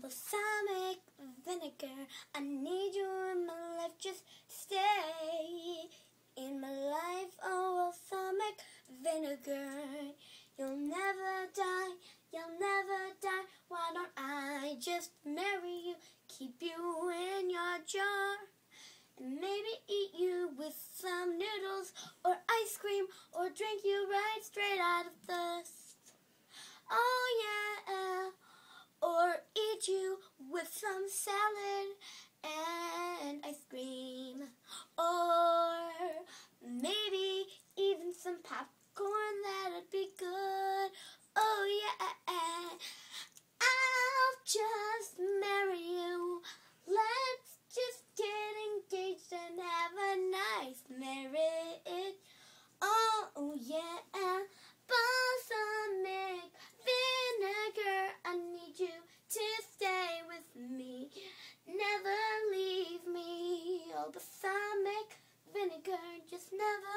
Balsamic vinegar, I need you in my life, just stay in my life. Oh, balsamic vinegar, you'll never die, you'll never die. Why don't I just marry you, keep you in your jar, and maybe eat you with some noodles or ice cream, or drink you right straight out of the oh yeah, or eat you with some salad and ice cream, or maybe even some popcorn. That'd be good. Oh yeah, I'll just marry you. Let's just get engaged and have a nice marriage. Oh yeah, balsamic vinegar, I need you to stay with me, never leave me. Oh, balsamic vinegar, just never